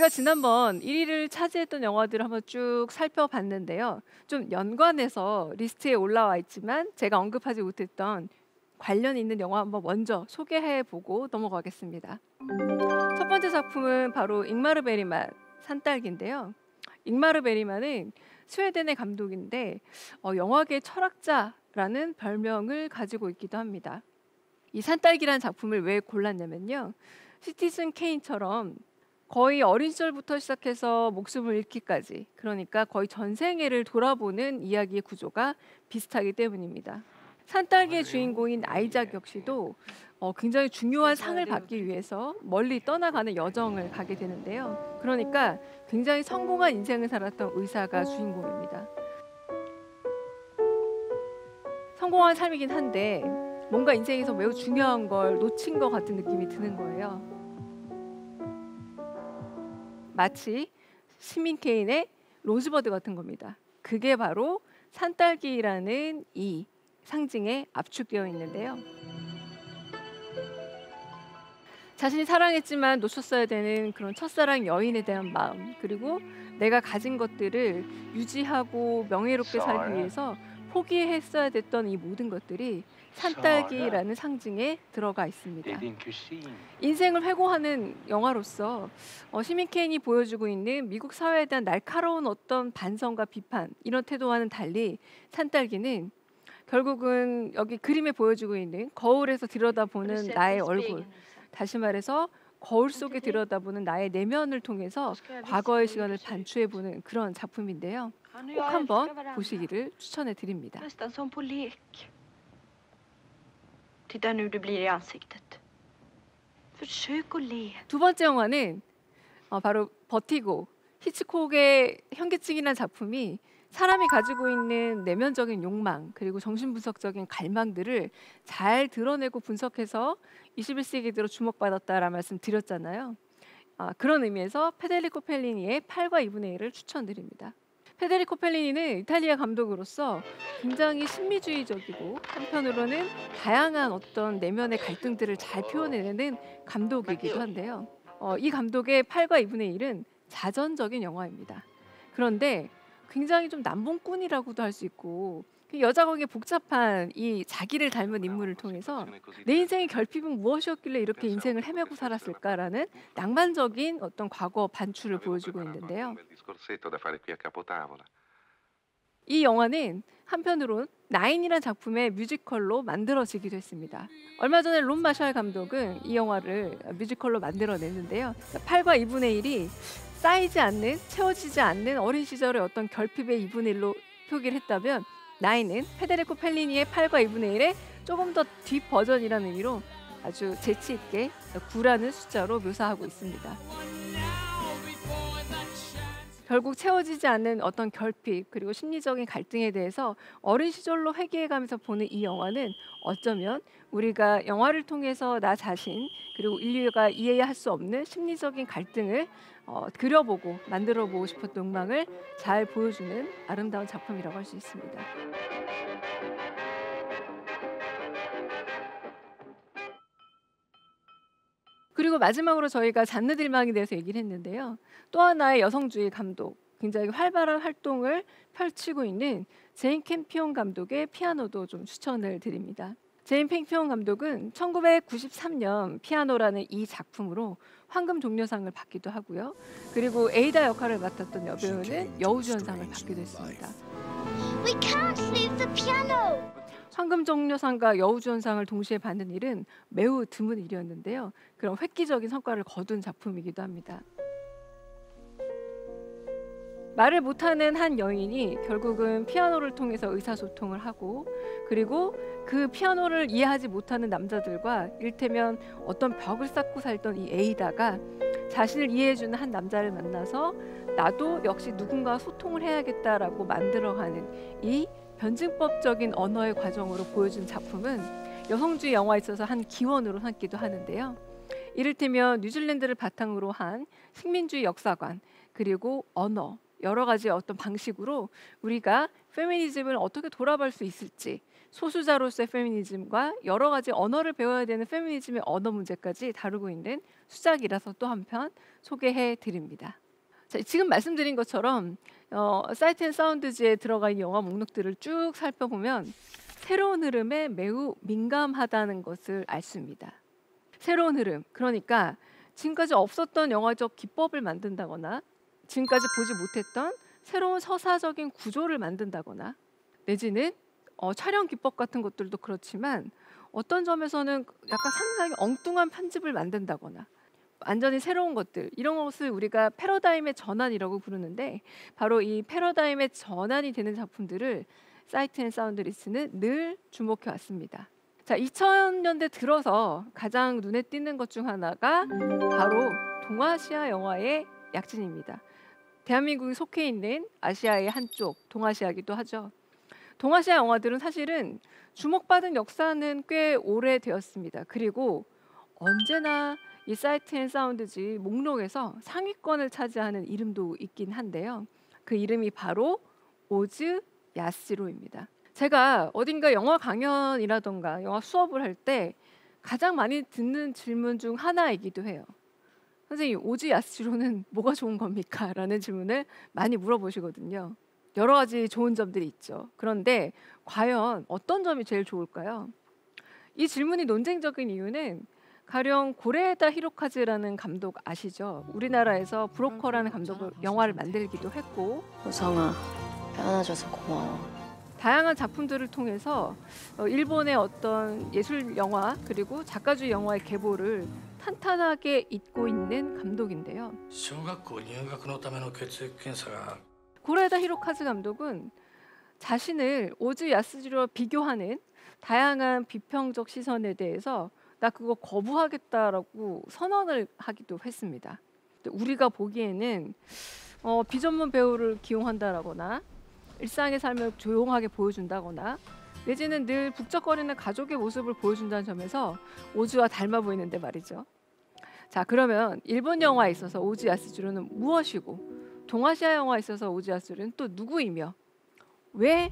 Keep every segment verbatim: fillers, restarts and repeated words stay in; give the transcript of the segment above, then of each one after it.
저희가 지난번 일 위를 차지했던 영화들을 한번 쭉 살펴봤는데요. 좀 연관해서 리스트에 올라와 있지만 제가 언급하지 못했던 관련 있는 영화 한번 먼저 소개해 보고 넘어가겠습니다. 첫 번째 작품은 바로 잉마르 베리만 산딸기인데요. 잉마르 베리만은 스웨덴의 감독인데 어, 영화계 철학자라는 별명을 가지고 있기도 합니다. 이 산딸기라는 작품을 왜 골랐냐면요. 시티즌 케인처럼 거의 어린 시절부터 시작해서 목숨을 잃기까지, 그러니까 거의 전생애를 돌아보는 이야기의 구조가 비슷하기 때문입니다. 산딸기의 주인공인 아이작 역시도 어, 굉장히 중요한 상을 받기 위해서 멀리 떠나가는 여정을 가게 되는데요. 그러니까 굉장히 성공한 인생을 살았던 의사가 주인공입니다. 성공한 삶이긴 한데 뭔가 인생에서 매우 중요한 걸 놓친 것 같은 느낌이 드는 거예요. 마치 시민 케인의 로즈버드 같은 겁니다. 그게 바로 산딸기라는 이 상징에 압축되어 있는데요. 자신이 사랑했지만 놓쳤어야 되는 그런 첫사랑 여인에 대한 마음, 그리고 내가 가진 것들을 유지하고 명예롭게 살기 위해서 포기했어야 됐던 이 모든 것들이 산딸기라는 상징에 들어가 있습니다. 인생을 회고하는 영화로서 어, 시민 케인이 보여주고 있는 미국 사회에 대한 날카로운 어떤 반성과 비판, 이런 태도와는 달리 산딸기는 결국은 여기 그림에 보여주고 있는 거울에서 들여다보는 나의 얼굴, 다시 말해서 거울 속에 들여다보는 나의 내면을 통해서 과거의 시간을 반추해보는 그런 작품인데요. 꼭 한번 보시기를 추천해 드립니다. 두 번째 영화는 어, 바로 버티고, 히치콕의 현기증이라는 작품이 사람이 가지고 있는 내면적인 욕망, 그리고 정신분석적인 갈망들을 잘 드러내고 분석해서 이십일 세기 들어 주목받았다라는 말씀 드렸잖아요. 아, 그런 의미에서 페데리코 펠리니의 팔과 이분의 일을 추천드립니다. 페데리코 펠리니는 이탈리아 감독으로서 굉장히 신미주의적이고 한편으로는 다양한 어떤 내면의 갈등들을 잘 표현해내는 감독이기도 한데요. 어, 이 감독의 팔과 이분의 일은 자전적인 영화입니다. 그런데 굉장히 좀 남봉꾼이라고도 할 수 있고, 여자 거기에 복잡한 이 자기를 닮은 인물을 통해서 내 인생의 결핍은 무엇이었길래 이렇게 인생을 헤매고 살았을까라는 낭만적인 어떤 과거 반추를 보여주고 있는데요. 이 영화는 한편으론 나인이라는 작품의 뮤지컬로 만들어지기도 했습니다. 얼마 전에 론 마샬 감독은 이 영화를 뮤지컬로 만들어냈는데요. 팔과 이분의 일이 쌓이지 않는, 채워지지 않는 어린 시절의 어떤 결핍의 이분의 일로 표기를 했다면, 나인은 페데리코 펠리니의 팔과 이분의 일의 조금 더 뒷 버전이라는 의미로 아주 재치 있게 구라는 숫자로 묘사하고 있습니다. 결국 채워지지 않는 어떤 결핍, 그리고 심리적인 갈등에 대해서 어린 시절로 회귀해가면서 보는 이 영화는 어쩌면 우리가 영화를 통해서 나 자신, 그리고 인류가 이해할 수 없는 심리적인 갈등을 어, 그려보고 만들어보고 싶었던 욕망을 잘 보여주는 아름다운 작품이라고 할 수 있습니다. 그리고 마지막으로 저희가 잔느 딜망에 대해서 얘기를 했는데요. 또 하나의 여성주의 감독, 굉장히 활발한 활동을 펼치고 있는 제인 캠피온 감독의 피아노도 좀 추천을 드립니다. 제인 캠피온 감독은 천구백구십삼 년 피아노라는 이 작품으로 황금 종려상을 받기도 하고요. 그리고 에이다 역할을 맡았던 여배우는 여우주연상을 받기도 했습니다. We can't leave the piano. 황금 종려상과 여우주연상을 동시에 받는 일은 매우 드문 일이었는데요. 그런 획기적인 성과를 거둔 작품이기도 합니다. 말을 못하는 한 여인이 결국은 피아노를 통해서 의사소통을 하고, 그리고 그 피아노를 이해하지 못하는 남자들과 이를테면 어떤 벽을 쌓고 살던 이 에이다가 자신을 이해해주는 한 남자를 만나서 나도 역시 누군가와 소통을 해야겠다라고 만들어가는 이 변증법적인 언어의 과정으로 보여준 작품은 여성주의 영화에 있어서 한 기원으로 삼기도 하는데요. 이를테면 뉴질랜드를 바탕으로 한 식민주의 역사관, 그리고 언어, 여러 가지 어떤 방식으로 우리가 페미니즘을 어떻게 돌아볼 수 있을지, 소수자로서의 페미니즘과 여러 가지 언어를 배워야 되는 페미니즘의 언어 문제까지 다루고 있는 수작이라서 또 한편 소개해 드립니다. 자, 지금 말씀드린 것처럼 어, 사이트 앤 사운드즈에 들어가 있는 영화 목록들을 쭉 살펴보면 새로운 흐름에 매우 민감하다는 것을 알 수 있습니다. 새로운 흐름, 그러니까 지금까지 없었던 영화적 기법을 만든다거나 지금까지 보지 못했던 새로운 서사적인 구조를 만든다거나 내지는 어, 촬영 기법 같은 것들도 그렇지만 어떤 점에서는 약간 상당히 엉뚱한 편집을 만든다거나 완전히 새로운 것들, 이런 것을 우리가 패러다임의 전환이라고 부르는데 바로 이 패러다임의 전환이 되는 작품들을 사이트 앤 사운드 리스는 늘 주목해 왔습니다. 자, 이천 년대 들어서 가장 눈에 띄는 것 중 하나가 바로 동아시아 영화의 약진입니다. 대한민국이 속해 있는 아시아의 한쪽, 동아시아이기도 하죠. 동아시아 영화들은 사실은 주목받은 역사는 꽤 오래되었습니다. 그리고 언제나 이 사이트 앤 사운드지 목록에서 상위권을 차지하는 이름도 있긴 한데요. 그 이름이 바로 오즈 야시로입니다. 제가 어딘가 영화 강연이라던가 영화 수업을 할 때 가장 많이 듣는 질문 중 하나이기도 해요. 선생님, 오즈 야시로는 뭐가 좋은 겁니까? 라는 질문을 많이 물어보시거든요. 여러 가지 좋은 점들이 있죠. 그런데 과연 어떤 점이 제일 좋을까요? 이 질문이 논쟁적인 이유는 가령 고레에다 히로카즈라는 감독 아시죠? 우리나라에서 브로커라는 감독을 영화를 만들기도 했고, 우성아, 안아줘서 고마워. 다양한 작품들을 통해서 어, 일본의 어떤 예술 영화 그리고 작가주의 영화의 계보를 탄탄하게 잇고 있는 감독인데요. 小学校入学のための血液検査が 고레에다 히로카즈 감독은 자신을 오즈 야스지로와 비교하는 다양한 비평적 시선에 대해서 나 그거 거부하겠다라고 선언을 하기도 했습니다. 우리가 보기에는 어, 비전문 배우를 기용한다라거나 일상의 삶을 조용하게 보여준다거나 내지는 늘 북적거리는 가족의 모습을 보여준다는 점에서 오즈와 닮아 보이는데 말이죠. 자, 그러면 일본 영화에 있어서 오즈 야스지로는 무엇이고 동아시아 영화에 있어서 오즈 야스지로는 또 누구이며 왜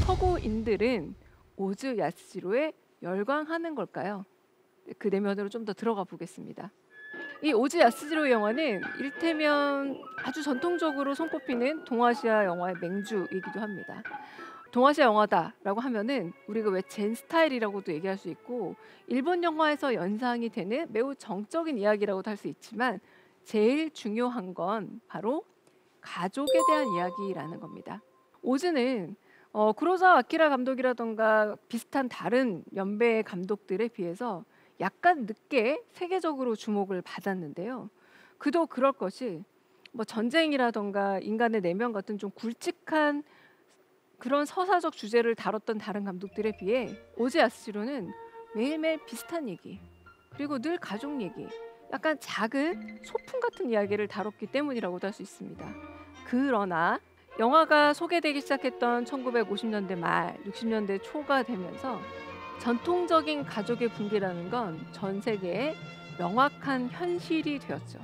서구인들은 오즈 야스지로에 열광하는 걸까요? 그 내면으로 좀 더 들어가 보겠습니다. 이 오즈 야스지로 영화는 이를테면 아주 전통적으로 손꼽히는 동아시아 영화의 맹주이기도 합니다. 동아시아 영화다라고 하면은 우리가 왜 젠 스타일이라고도 얘기할 수 있고 일본 영화에서 연상이 되는 매우 정적인 이야기라고도 할 수 있지만 제일 중요한 건 바로 가족에 대한 이야기라는 겁니다. 오즈는 어, 구로사와 아키라 감독이라던가 비슷한 다른 연배의 감독들에 비해서 약간 늦게 세계적으로 주목을 받았는데요. 그도 그럴 것이 뭐 전쟁이라던가 인간의 내면 같은 좀 굵직한 그런 서사적 주제를 다뤘던 다른 감독들에 비해 오즈 야스지로는 매일매일 비슷한 얘기 그리고 늘 가족 얘기 약간 작은 소품 같은 이야기를 다뤘기 때문이라고도 할 수 있습니다. 그러나 영화가 소개되기 시작했던 천구백오십 년대 말 육십 년대 초가 되면서 전통적인 가족의 붕괴라는 건 전 세계에 명확한 현실이 되었죠.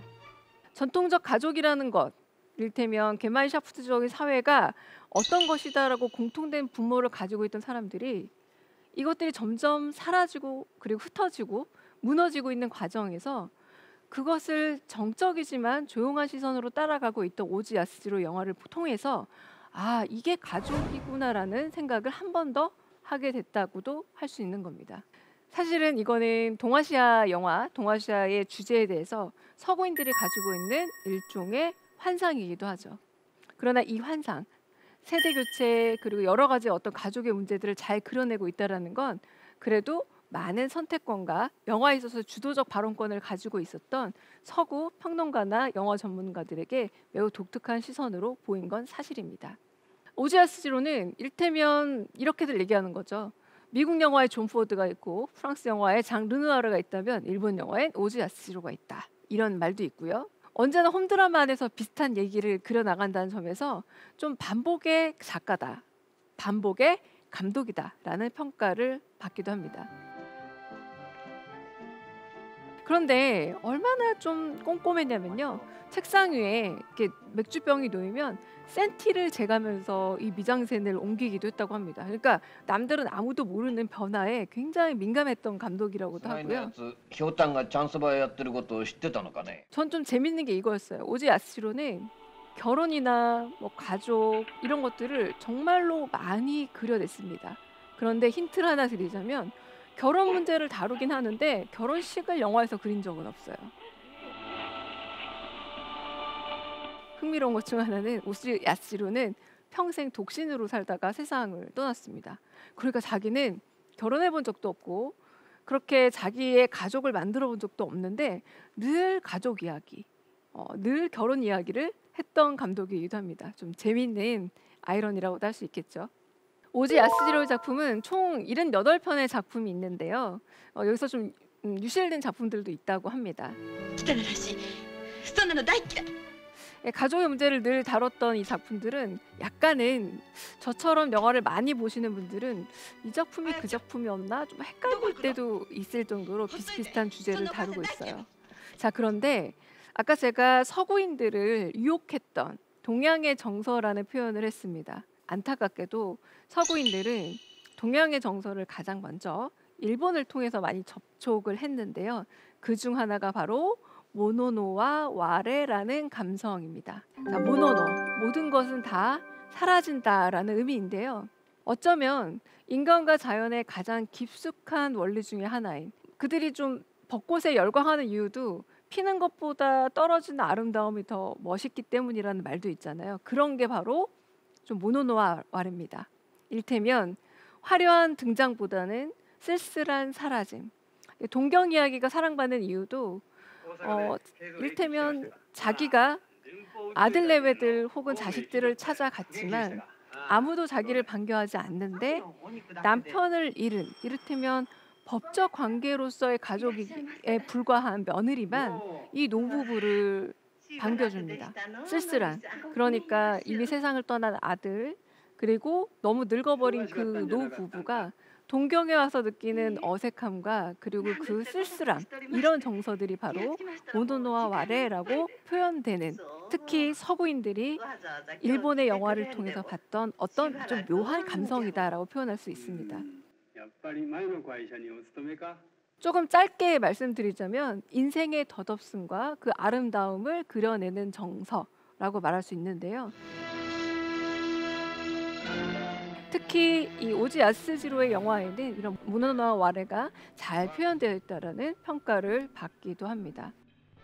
전통적 가족이라는 것, 이를테면 게마이샤프트적인 사회가 어떤 것이다라고 공통된 분모를 가지고 있던 사람들이 이것들이 점점 사라지고 그리고 흩어지고 무너지고 있는 과정에서 그것을 정적이지만 조용한 시선으로 따라가고 있던 오즈 야스지로 영화를 통해서 아, 이게 가족이구나라는 생각을 한 번 더 하게 됐다고도 할 수 있는 겁니다. 사실은 이거는 동아시아 영화, 동아시아의 주제에 대해서 서구인들이 가지고 있는 일종의 환상이기도 하죠. 그러나 이 환상, 세대 교체 그리고 여러 가지 어떤 가족의 문제들을 잘 그려내고 있다는 건 그래도 많은 선택권과 영화에 있어서 주도적 발언권을 가지고 있었던 서구 평론가나 영화 전문가들에게 매우 독특한 시선으로 보인 건 사실입니다. 오즈 야스지로는 이를테면 이렇게들 얘기하는 거죠. 미국 영화에 존 포드가 있고 프랑스 영화에 장 르누아르가 있다면 일본 영화엔 오즈 야스지로가 있다. 이런 말도 있고요. 언제나 홈드라마 안에서 비슷한 얘기를 그려나간다는 점에서 좀 반복의 작가다. 반복의 감독이다. 라는 평가를 받기도 합니다. 그런데 얼마나 좀 꼼꼼했냐면요. 책상 위에 이렇게 맥주병이 놓이면 센티를 재가면서 이 미장센을 옮기기도 했다고 합니다. 그러니까 남들은 아무도 모르는 변화에 굉장히 민감했던 감독이라고도 前のや 하고요. つひょうたんがチャンスバーやってることを知ってたのかね。 전 좀 재밌는 게 이거였어요. 오지 야스히로는 결혼이나 뭐 가족 이런 것들을 정말로 많이 그려냈습니다. 그런데 힌트를 하나 드리자면 결혼 문제를 다루긴 하는데 결혼식을 영화에서 그린 적은 없어요. 흥미로운 것 중 하나는 오지 야스히로는 평생 독신으로 살다가 세상을 떠났습니다. 그러니까 자기는 결혼해 본 적도 없고 그렇게 자기의 가족을 만들어 본 적도 없는데 늘 가족 이야기, 어, 늘 결혼 이야기를 했던 감독이기도 합니다. 좀 재미있는 아이러니라고도 할 수 있겠죠. 오지 야스히로 작품은 총 칠십팔 편의 작품이 있는데요. 어, 여기서 좀 음, 유실된 작품들도 있다고 합니다. 汚らしいそんなの大嫌い 예, 가족의 문제를 늘 다뤘던 이 작품들은 약간은 저처럼 영화를 많이 보시는 분들은 이 작품이 그 작품이었나 좀 헷갈릴 때도 있을 정도로 비슷비슷한 주제를 다루고 있어요. 자, 그런데 아까 제가 서구인들을 유혹했던 동양의 정서라는 표현을 했습니다. 안타깝게도 서구인들은 동양의 정서를 가장 먼저 일본을 통해서 많이 접촉을 했는데요. 그중 하나가 바로 모노노와 와레라는 감성입니다. 자, 모노노, 모든 것은 다 사라진다라는 의미인데요. 어쩌면 인간과 자연의 가장 깊숙한 원리 중에 하나인 그들이 좀 벚꽃에 열광하는 이유도 피는 것보다 떨어지는 아름다움이 더 멋있기 때문이라는 말도 있잖아요. 그런 게 바로 좀 모노노와 와레입니다. 일테면 화려한 등장보다는 쓸쓸한 사라짐. 동경 이야기가 사랑받는 이유도 어, 일테면 자기가 아들 내외들 혹은 자식들을 찾아갔지만 아무도 자기를 반겨하지 않는데 남편을 잃은 이를테면 법적 관계로서의 가족에 불과한 며느리만 이 노부부를 반겨줍니다. 쓸쓸한. 그러니까 이미 세상을 떠난 아들 그리고 너무 늙어버린 그 노부부가 동경에 와서 느끼는 어색함과 그리고 그 쓸쓸함 이런 정서들이 바로 모노노와 와레라고 표현되는 특히 서구인들이 일본의 영화를 통해서 봤던 어떤 좀 묘한 감성이다라고 표현할 수 있습니다. 조금 짧게 말씀드리자면 인생의 덧없음과 그 아름다움을 그려내는 정서라고 말할 수 있는데요. 특히 이 오지 야스히로의 영화에는 이런 모노노와 와레가 잘 표현되어 있다라는 평가를 받기도 합니다.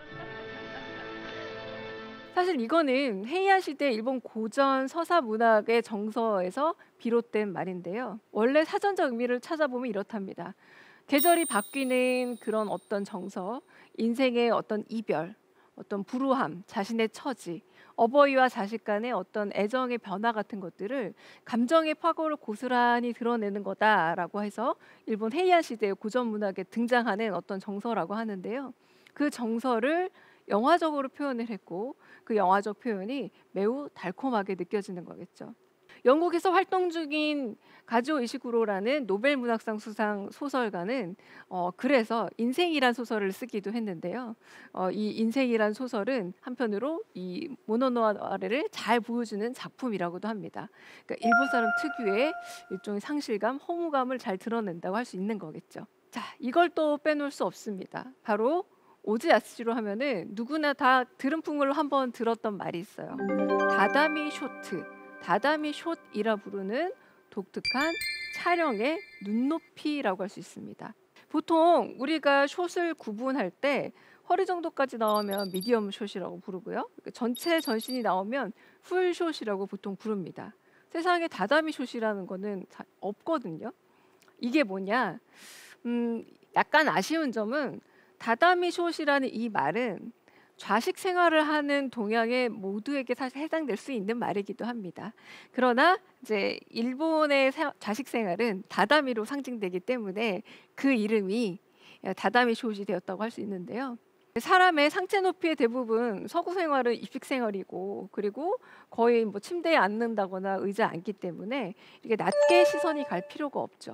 사실 이거는 헤이안 시대 일본 고전 서사 문학의 정서에서 비롯된 말인데요. 원래 사전적 의미를 찾아보면 이렇답니다. 계절이 바뀌는 그런 어떤 정서, 인생의 어떤 이별, 어떤 불우함, 자신의 처지, 어버이와 자식 간의 어떤 애정의 변화 같은 것들을 감정의 파고를 고스란히 드러내는 거다라고 해서 일본 헤이안 시대의 고전 문학에 등장하는 어떤 정서라고 하는데요. 그 정서를 영화적으로 표현을 했고 그 영화적 표현이 매우 달콤하게 느껴지는 거겠죠. 영국에서 활동 중인 가즈오 이시구로라는 노벨 문학상 수상 소설가는 어, 그래서 인생이란 소설을 쓰기도 했는데요. 어, 이 인생이란 소설은 한편으로 이 모노노와 와레를 잘 보여주는 작품이라고도 합니다. 그러니까 일본 사람 특유의 일종의 상실감, 허무감을 잘 드러낸다고 할 수 있는 거겠죠. 자, 이걸 또 빼놓을 수 없습니다. 바로 오지 야스히로 하면은 누구나 다 들은 풍으로 한번 들었던 말이 있어요. 다다미 쇼트, 다다미 숏이라 부르는 독특한 촬영의 눈높이라고 할 수 있습니다. 보통 우리가 숏을 구분할 때 허리 정도까지 나오면 미디엄 숏이라고 부르고요. 전체 전신이 나오면 풀 숏이라고 보통 부릅니다. 세상에 다다미 숏이라는 거는 없거든요. 이게 뭐냐? 음, 약간 아쉬운 점은 다다미 숏이라는 이 말은 좌식 생활을 하는 동양의 모두에게 사실 해당될 수 있는 말이기도 합니다. 그러나 이제 일본의 좌식 생활은 다다미로 상징되기 때문에 그 이름이 다다미 숏이 되었다고 할 수 있는데요. 사람의 상체 높이의 대부분 서구 생활은 입식 생활이고 그리고 거의 뭐 침대에 앉는다거나 의자에 앉기 때문에 이렇게 낮게 시선이 갈 필요가 없죠.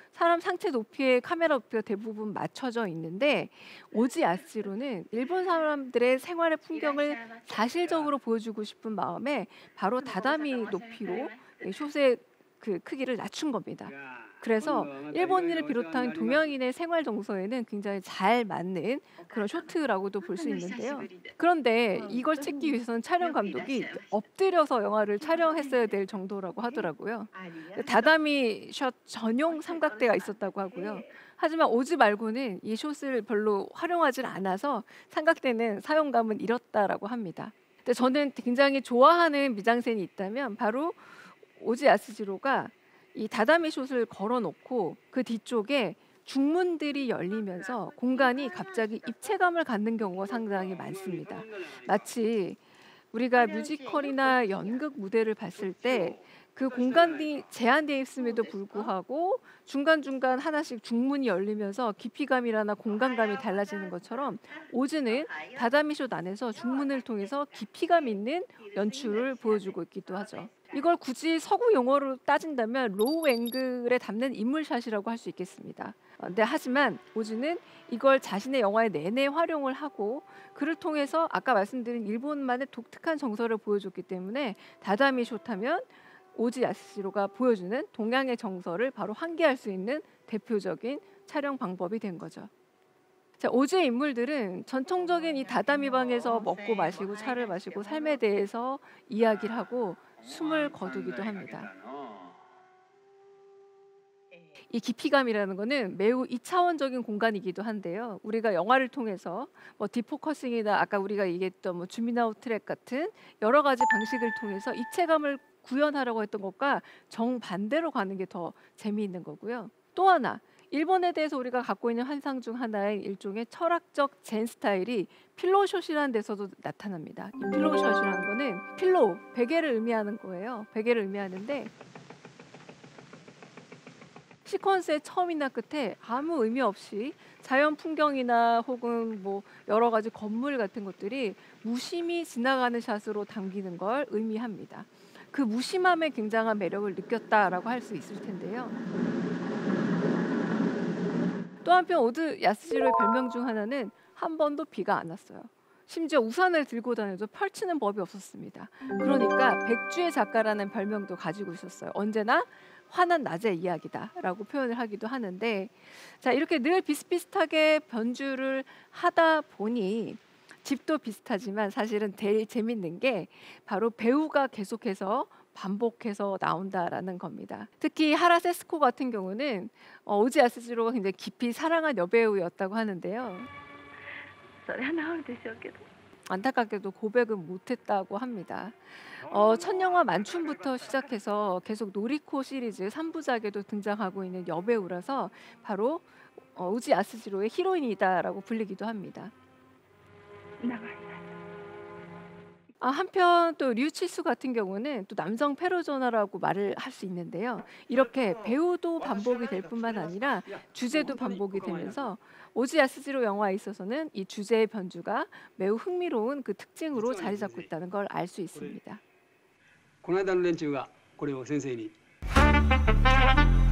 사람 상체 높이에 카메라 높이가 대부분 맞춰져 있는데 오지 야스지로는 일본 사람들의 생활의 풍경을 사실적으로 보여주고 싶은 마음에 바로 다다미 높이로 이 숏의 그 크기를 낮춘 겁니다. 그래서 일본인을 비롯한 동양인의 생활 정서에는 굉장히 잘 맞는 그런 쇼트라고도 볼 수 있는데요. 그런데 이걸 찍기 위해서는 촬영 감독이 엎드려서 영화를 촬영했어야 될 정도라고 하더라고요. 다다미 숏 전용 삼각대가 있었다고 하고요. 하지만 오지 말고는 이 숏을 별로 활용하지 않아서 삼각대는 사용감은 잃었다라고 합니다. 근데 저는 굉장히 좋아하는 미장센이 있다면 바로 오지 야스지로가 이 다다미 숏을 걸어놓고 그 뒤쪽에 중문들이 열리면서 공간이 갑자기 입체감을 갖는 경우가 상당히 많습니다. 마치 우리가 뮤지컬이나 연극 무대를 봤을 때 그 공간이 제한되어 있음에도 불구하고 중간중간 하나씩 중문이 열리면서 깊이감이나 공간감이 달라지는 것처럼 오즈는 다다미 숏 안에서 중문을 통해서 깊이감 있는 연출을 보여주고 있기도 하죠. 이걸 굳이 서구 용어로 따진다면 로우 앵글에 담는 인물샷이라고 할 수 있겠습니다. 근데 하지만 오즈는 이걸 자신의 영화의 내내 활용을 하고 그를 통해서 아까 말씀드린 일본만의 독특한 정서를 보여줬기 때문에 다다미 숏하면 오지 야스지로가 보여주는 동양의 정서를 바로 환기할 수 있는 대표적인 촬영 방법이 된 거죠. 자, 오즈의 인물들은 전통적인 이 다다미 방에서 먹고 마시고 차를 마시고 삶에 대해서 이야기를 하고 숨을 거두기도 합니다. 이 깊이감이라는 것은 매우 이차원적인 공간이기도 한데요. 우리가 영화를 통해서 뭐 디포커싱이나 아까 우리가 얘기했던 뭐 줌인아웃 트랙 같은 여러 가지 방식을 통해서 입체감을 구현하려고 했던 것과 정반대로 가는 게 더 재미있는 거고요. 또 하나, 일본에 대해서 우리가 갖고 있는 환상 중 하나의 일종의 철학적 젠 스타일이 필로숏이라는 데서도 나타납니다. 이 필로숏이라는 거는 필로, 베개를 의미하는 거예요. 베개를 의미하는데 시퀀스의 처음이나 끝에 아무 의미 없이 자연 풍경이나 혹은 뭐 여러 가지 건물 같은 것들이 무심히 지나가는 샷으로 담기는 걸 의미합니다. 그 무심함에 굉장한 매력을 느꼈다라고 할 수 있을 텐데요. 또 한편 오즈 야스지로의 별명 중 하나는 한 번도 비가 안 왔어요. 심지어 우산을 들고 다녀도 펼치는 법이 없었습니다. 그러니까 백주의 작가라는 별명도 가지고 있었어요. 언제나 환한 낮의 이야기다라고 표현을 하기도 하는데, 자, 이렇게 늘 비슷비슷하게 변주를 하다 보니 집도 비슷하지만 사실은 제일 재밌는 게 바로 배우가 계속해서 반복해서 나온다라는 겁니다. 특히 하라 세스코 같은 경우는 어, 오지 야스지로가 굉장히 깊이 사랑한 여배우였다고 하는데요. 안타깝게도 고백은 못했다고 합니다. 어, 첫 영화 만춘부터 시작해서 계속 노리코 시리즈 삼 부작에도 등장하고 있는 여배우라서 바로 어, 오지 야스지로의 히로인이다라고 불리기도 합니다. 아, 한편 또 류치수 같은 경우는 또 남성 페르소나라고 말을 할 수 있는데요. 이렇게 배우도 반복이 될 뿐만 아니라 주제도 반복이 되면서 오지 야스지로 영화에 있어서는 이 주제의 변주가 매우 흥미로운 그 특징으로 자리 잡고 있다는 걸 알 수 있습니다. この間の連中がこれを先生に